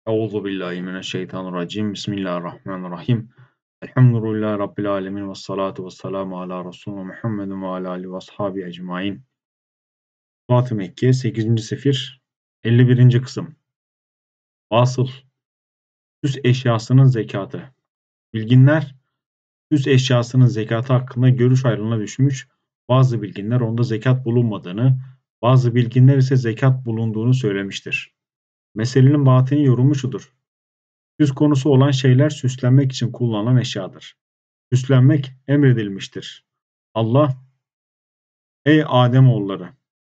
Euzu billahi mineşşeytanirracim. Bismillahirrahmanirrahim. Elhamdülillahi Rabbil alemin ve salatu ve selamu ala Resulü Muhammedin ve ala alihi ve ashabi ecmain. Fuat-ı Mekke 8. Sefir 51. Kısım. Vasıl süs eşyasının zekatı. Bilginler süs eşyasının zekatı hakkında görüş ayrılığına düşmüş. Bazı bilginler onda zekat bulunmadığını, bazı bilginler ise zekat bulunduğunu söylemiştir. Meselenin batini yorumu şudur. Süs konusu olan şeyler süslenmek için kullanılan eşyadır. Süslenmek emredilmiştir. Allah, ey Ademoğulları,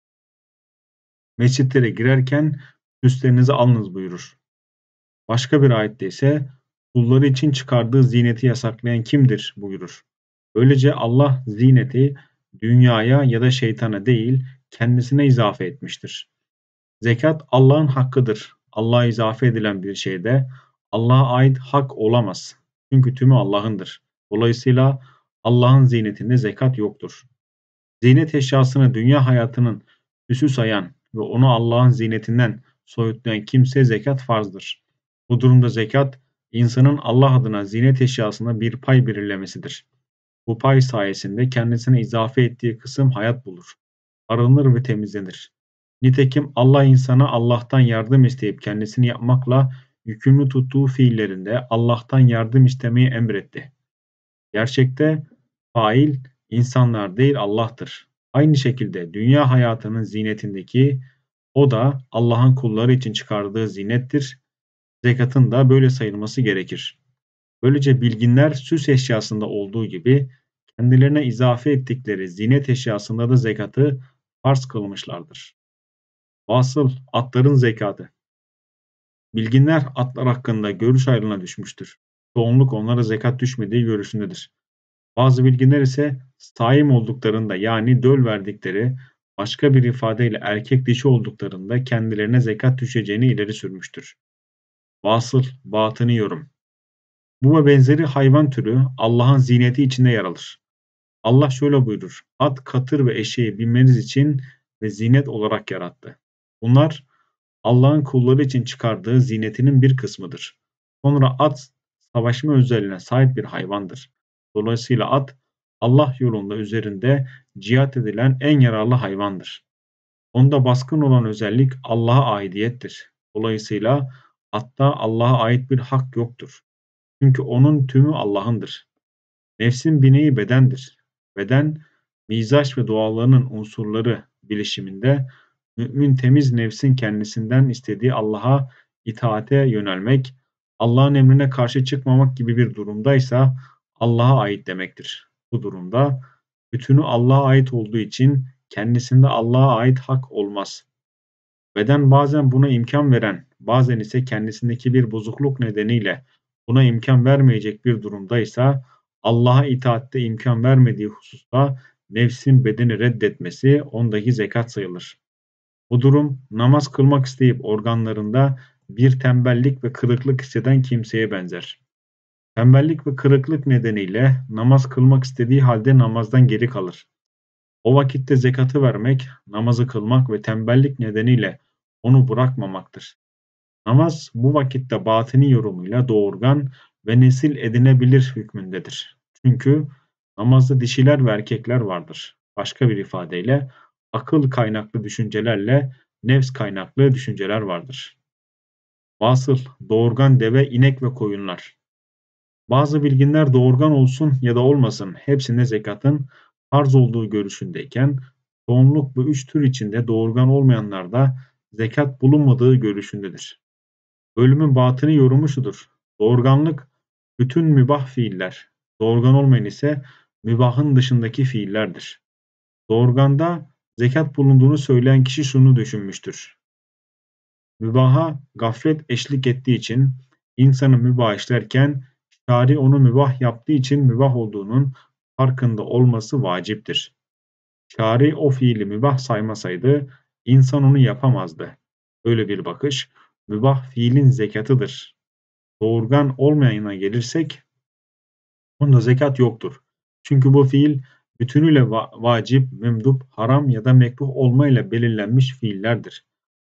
mescitlere girerken süslerinizi alınız buyurur. Başka bir ayette ise kulları için çıkardığı zineti yasaklayan kimdir buyurur. Böylece Allah zineti dünyaya ya da şeytana değil kendisine izafe etmiştir. Zekat Allah'ın hakkıdır. Allah'a izafe edilen bir şeyde Allah'a ait hak olamaz. Çünkü tümü Allah'ındır. Dolayısıyla Allah'ın zinetinde zekat yoktur. Zinet eşyasını dünya hayatının süsü sayan ve onu Allah'ın zinetinden soyutlayan kimseye zekat farzdır. Bu durumda zekat, insanın Allah adına zinet eşyasına bir pay belirlemesidir. Bu pay sayesinde kendisine izafe ettiği kısım hayat bulur, arınır ve temizlenir. Nitekim Allah insana Allah'tan yardım isteyip kendisini yapmakla yükümlü tuttuğu fiillerinde Allah'tan yardım istemeyi emretti. Gerçekte fail insanlar değil Allah'tır. Aynı şekilde dünya hayatının zinetindeki o da Allah'ın kulları için çıkardığı zinettir. Zekatın da böyle sayılması gerekir. Böylece bilginler süs eşyasında olduğu gibi kendilerine izafe ettikleri zinet eşyasında da zekatı farz kılmışlardır. Vasıl atların zekatı. Bilginler atlar hakkında görüş ayrılığına düşmüştür. Çoğunluk onlara zekat düşmediği görüşündedir. Bazı bilginler ise saim olduklarında yani döl verdikleri, başka bir ifadeyle erkek dişi olduklarında kendilerine zekat düşeceğini ileri sürmüştür. Vasıl, batını yorum. Bu ve benzeri hayvan türü Allah'ın zineti içinde yer alır. Allah şöyle buyurur: At, katır ve eşeği binmeniz için ve zinet olarak yarattı. Bunlar Allah'ın kulları için çıkardığı zinetinin bir kısmıdır. Sonra at savaşma özelliğine sahip bir hayvandır. Dolayısıyla at Allah yolunda üzerinde cihat edilen en yararlı hayvandır. Onda baskın olan özellik Allah'a aidiyettir. Dolayısıyla atta Allah'a ait bir hak yoktur. Çünkü onun tümü Allah'ındır. Nefsin bineği bedendir. Beden, mizaç ve doğallarının unsurları bilişiminde mümin temiz nefsin kendisinden istediği Allah'a itaate yönelmek, Allah'ın emrine karşı çıkmamak gibi bir durumdaysa Allah'a ait demektir. Bu durumda bütünü Allah'a ait olduğu için kendisinde Allah'a ait hak olmaz. Beden bazen buna imkan veren, bazen ise kendisindeki bir bozukluk nedeniyle buna imkan vermeyecek bir durumdaysa Allah'a itaatte imkan vermediği hususta nefsin bedeni reddetmesi ondaki zekat sayılır. Bu durum namaz kılmak isteyip organlarında bir tembellik ve kırıklık hisseden kimseye benzer. Tembellik ve kırıklık nedeniyle namaz kılmak istediği halde namazdan geri kalır. O vakitte zekatı vermek, namazı kılmak ve tembellik nedeniyle onu bırakmamaktır. Namaz bu vakitte batini yorumuyla doğurgan ve nesil edinebilir hükmündedir. Çünkü namazda dişiler ve erkekler vardır. Başka bir ifadeyle akıl kaynaklı düşüncelerle nefs kaynaklı düşünceler vardır. Vasıl, doğurgan deve, inek ve koyunlar. Bazı bilginler doğurgan olsun ya da olmasın hepsinde zekatın farz olduğu görüşündeyken çoğunluk bu üç tür içinde doğurgan olmayanlarda zekat bulunmadığı görüşündedir. Bölümün batını yorumu şudur: Doğurganlık bütün mübah fiiller, doğurgan olmayan ise mübahın dışındaki fiillerdir. Doğurganda zekat bulunduğunu söyleyen kişi şunu düşünmüştür: Mübaha gaflet eşlik ettiği için insanı mübah işlerken şari onu mübah yaptığı için mübah olduğunun farkında olması vaciptir. Şari o fiili mübah saymasaydı insan onu yapamazdı. Böyle bir bakış mübah fiilin zekatıdır. Doğurgan olmayana gelirsek onda zekat yoktur. Çünkü bu fiil bütünüyle vacip, memdup, haram ya da mekruh olmayla belirlenmiş fiillerdir.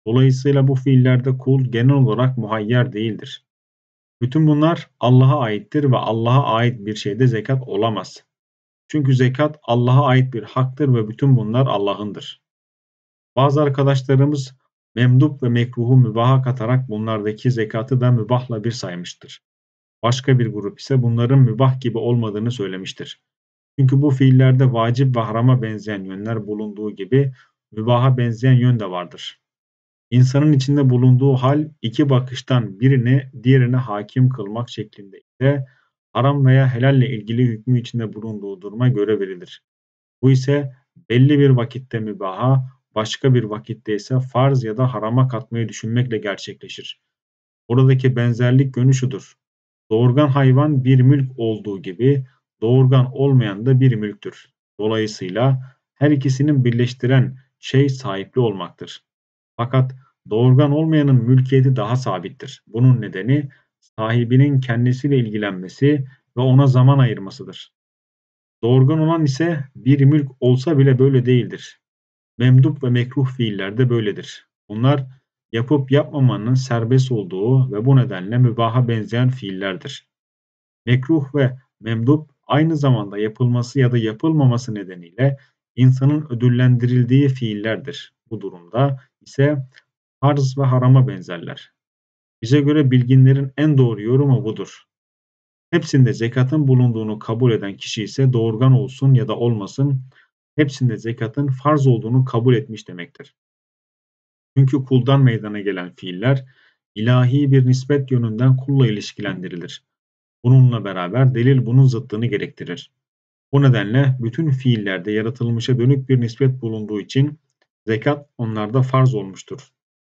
Dolayısıyla bu fiillerde kul genel olarak muhayyer değildir. Bütün bunlar Allah'a aittir ve Allah'a ait bir şeyde zekat olamaz. Çünkü zekat Allah'a ait bir haktır ve bütün bunlar Allah'ındır. Bazı arkadaşlarımız memdup ve mekruhu mübaha katarak bunlardaki zekatı da mübahla bir saymıştır. Başka bir grup ise bunların mübah gibi olmadığını söylemiştir. Çünkü bu fiillerde vacip ve harama benzeyen yönler bulunduğu gibi mübaha benzeyen yön de vardır. İnsanın içinde bulunduğu hal iki bakıştan birini diğerine hakim kılmak şeklinde ise haram veya helalle ilgili hükmü içinde bulunduğu duruma göre verilir. Bu ise belli bir vakitte mübaha, başka bir vakitte ise farz ya da harama katmayı düşünmekle gerçekleşir. Oradaki benzerlik yönü şudur: doğurgan hayvan bir mülk olduğu gibi doğurgan olmayan da bir mülktür. Dolayısıyla her ikisinin birleştiren şey sahipli olmaktır. Fakat doğurgan olmayanın mülkiyeti daha sabittir. Bunun nedeni sahibinin kendisiyle ilgilenmesi ve ona zaman ayırmasıdır. Doğurgan olan ise bir mülk olsa bile böyle değildir. Memduh ve mekruh fiiller de böyledir. Bunlar yapıp yapmamanın serbest olduğu ve bu nedenle mübaha benzeyen fiillerdir. Mekruh ve memduh aynı zamanda yapılması ya da yapılmaması nedeniyle insanın ödüllendirildiği fiillerdir. Bu durumda ise farz ve harama benzerler. Bize göre bilginlerin en doğru yorumu budur. Hepsinde zekatın bulunduğunu kabul eden kişi ise doğurgan olsun ya da olmasın, hepsinde zekatın farz olduğunu kabul etmiş demektir. Çünkü kuldan meydana gelen fiiller ilahi bir nispet yönünden kulla ilişkilendirilir. Bununla beraber delil bunun zıttını gerektirir. Bu nedenle bütün fiillerde yaratılmışa dönük bir nispet bulunduğu için zekat onlarda farz olmuştur.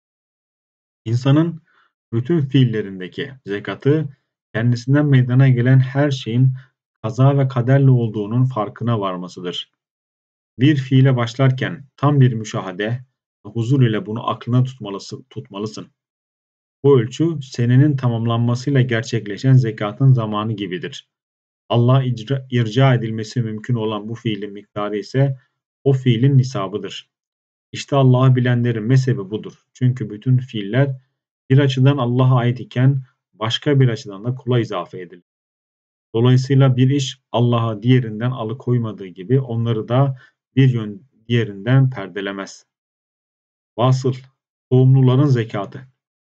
İnsanın bütün fiillerindeki zekatı kendisinden meydana gelen her şeyin kaza ve kaderle olduğunun farkına varmasıdır. Bir fiile başlarken tam bir müşahede ve huzur ile bunu aklına tutmalısın. Bu ölçü senenin tamamlanmasıyla gerçekleşen zekatın zamanı gibidir. Allah'a irca edilmesi mümkün olan bu fiilin miktarı ise o fiilin nisabıdır. İşte Allah'ı bilenlerin mezhebi budur. Çünkü bütün fiiller bir açıdan Allah'a ait iken başka bir açıdan da kula izafe edilir. Dolayısıyla bir iş Allah'a diğerinden alıkoymadığı gibi onları da bir yön diğerinden perdelemez. Vasıl, tohumluların zekatı.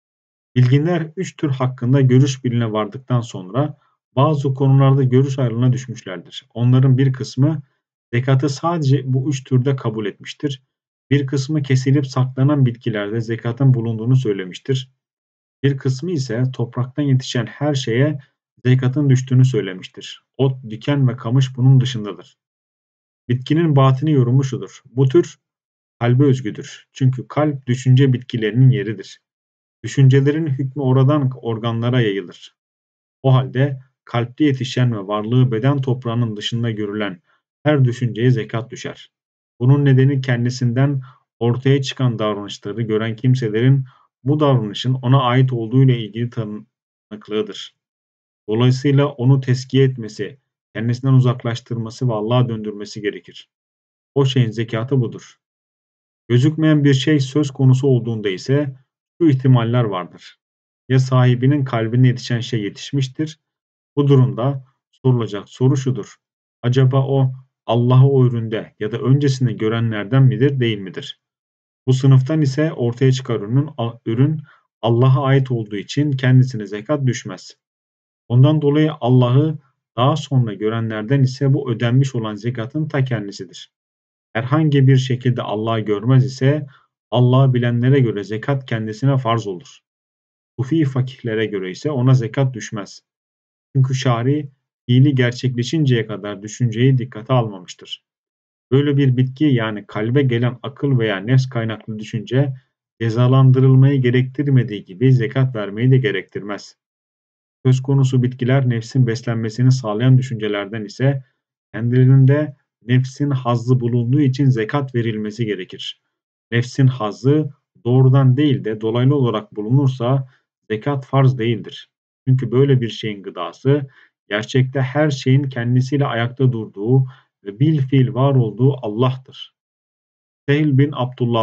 Bilginler üç tür hakkında görüş birliğine vardıktan sonra bazı konularda görüş ayrılığına düşmüşlerdir. Onların bir kısmı zekatı sadece bu üç türde kabul etmiştir. Bir kısmı kesilip saklanan bitkilerde zekatın bulunduğunu söylemiştir. Bir kısmı ise topraktan yetişen her şeye zekatın düştüğünü söylemiştir. Ot, diken ve kamış bunun dışındadır. Bitkinin batini yorumu şudur: bu tür kalbe özgüdür. Çünkü kalp düşünce bitkilerinin yeridir. Düşüncelerin hükmü oradan organlara yayılır. O halde kalpte yetişen ve varlığı beden toprağının dışında görülen her düşünceye zekat düşer. Bunun nedeni kendisinden ortaya çıkan davranışları gören kimselerin bu davranışın ona ait olduğu ile ilgili tanıklığıdır. Dolayısıyla onu tezkiye etmesi, kendisinden uzaklaştırması ve Allah'a döndürmesi gerekir. O şeyin zekatı budur. Gözükmeyen bir şey söz konusu olduğunda ise şu ihtimaller vardır: ya sahibinin kalbine yetişen şey yetişmiştir. Bu durumda sorulacak soru şudur: acaba o Allah'ı o üründe ya da öncesinde görenlerden midir, değil midir? Bu sınıftan ise ortaya çıkan ürün Allah'a ait olduğu için kendisine zekat düşmez. Ondan dolayı Allah'ı daha sonra görenlerden ise bu ödenmiş olan zekatın ta kendisidir. Herhangi bir şekilde Allah'ı görmez ise Allah'ı bilenlere göre zekat kendisine farz olur. Sufi fakihlere göre ise ona zekat düşmez. Çünkü şari fiili gerçekleşinceye kadar düşünceyi dikkate almamıştır. Böyle bir bitki, yani kalbe gelen akıl veya nefs kaynaklı düşünce cezalandırılmayı gerektirmediği gibi zekat vermeyi de gerektirmez. Söz konusu bitkiler nefsin beslenmesini sağlayan düşüncelerden ise kendilerinde nefsin hazzı bulunduğu için zekat verilmesi gerekir. Nefsin hazzı doğrudan değil de dolaylı olarak bulunursa zekat farz değildir. Çünkü böyle bir şeyin gıdası gerçekte her şeyin kendisiyle ayakta durduğu ve bilfiil var olduğu Allah'tır. Sehl bin Abdullah'a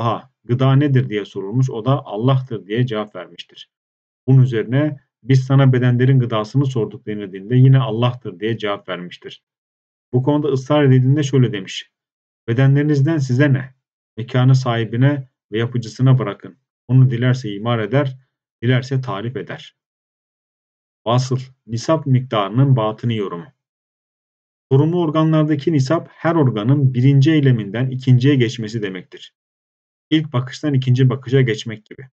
gıda nedir diye sorulmuş. O da Allah'tır diye cevap vermiştir. Bunun üzerine biz sana bedenlerin gıdasını sorduk denildiğinde yine Allah'tır diye cevap vermiştir. Bu konuda ısrar edildiğinde şöyle demiş. Bedenlerinizden size ne? Mekanı sahibine ve yapıcısına bırakın. Onu dilerse imar eder, dilerse tarif eder. Vasıl, nisap miktarının batını yorumu. Sorumlu organlardaki nisap her organın birinci eyleminden ikinciye geçmesi demektir. İlk bakıştan ikinci bakışa geçmek gibi.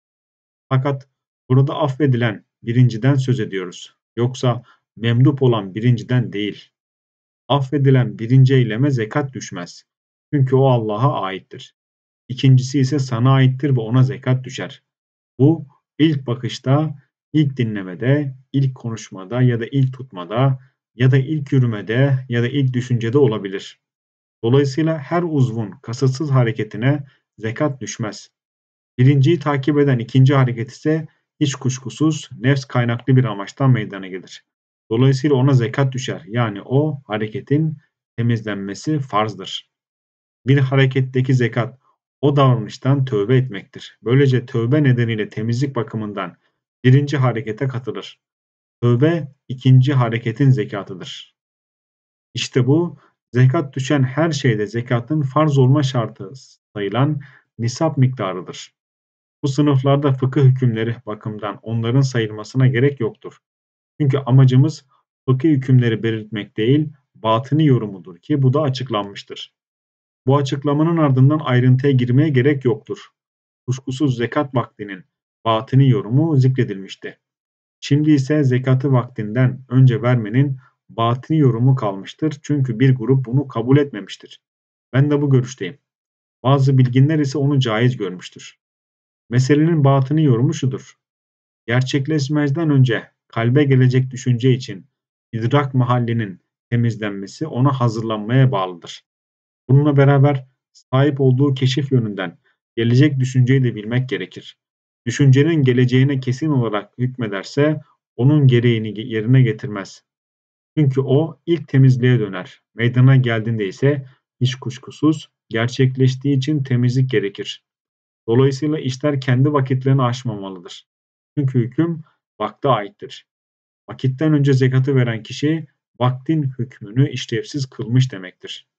Fakat burada affedilen birinciden söz ediyoruz. Yoksa memdup olan birinciden değil. Affedilen birinci eyleme zekat düşmez. Çünkü o Allah'a aittir. İkincisi ise sana aittir ve ona zekat düşer. Bu ilk bakışta, ilk dinlemede, ilk konuşmada ya da ilk tutmada ya da ilk yürümede ya da ilk düşüncede olabilir. Dolayısıyla her uzvun kasıtsız hareketine zekat düşmez. Birinciyi takip eden ikinci hareket ise hiç kuşkusuz nefs kaynaklı bir amaçtan meydana gelir. Dolayısıyla ona zekat düşer. Yani o hareketin temizlenmesi farzdır. Bir hareketteki zekat o davranıştan tövbe etmektir. Böylece tövbe nedeniyle temizlik bakımından birinci harekete katılır. Tövbe ikinci hareketin zekatıdır. İşte bu zekat düşen her şeyde zekatın farz olma şartı sayılan nisap miktarıdır. Bu sınıflarda fıkıh hükümleri bakımından onların sayılmasına gerek yoktur. Çünkü amacımız fıkıh hükümleri belirtmek değil, batini yorumudur ki bu da açıklanmıştır. Bu açıklamanın ardından ayrıntıya girmeye gerek yoktur. Kuşkusuz zekat vaktinin batini yorumu zikredilmişti. Şimdi ise zekatı vaktinden önce vermenin batini yorumu kalmıştır. Çünkü bir grup bunu kabul etmemiştir. Ben de bu görüşteyim. Bazı bilginler ise onu caiz görmüştür. Meselenin batini yorumu şudur. Gerçekleşmezden önce kalbe gelecek düşünce için idrak mahallinin temizlenmesi ona hazırlanmaya bağlıdır. Bununla beraber sahip olduğu keşif yönünden gelecek düşünceyi de bilmek gerekir. Düşüncenin geleceğine kesin olarak hükmederse onun gereğini yerine getirmez. Çünkü o ilk temizliğe döner. Meydana geldiğinde ise hiç kuşkusuz gerçekleştiği için temizlik gerekir. Dolayısıyla işler kendi vakitlerini aşmamalıdır. Çünkü hüküm vakte aittir. Vakitten önce zekatı veren kişi vaktin hükmünü işlevsiz kılmış demektir.